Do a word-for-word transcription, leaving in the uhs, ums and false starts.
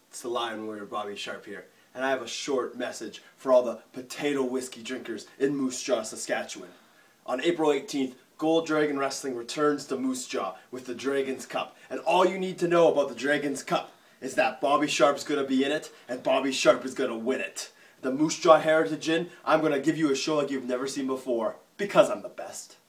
It's the Lion Warrior Bobby Sharp here, and I have a short message for all the potato whiskey drinkers in Moose Jaw, Saskatchewan. On April eighteenth, Gold Dragon Wrestling returns to Moose Jaw with the Dragon's Cup, and all you need to know about the Dragon's Cup is that Bobby Sharp's going to be in it, and Bobby Sharp is going to win it. The Moose Jaw Heritage Inn, I'm going to give you a show like you've never seen before, because I'm the best.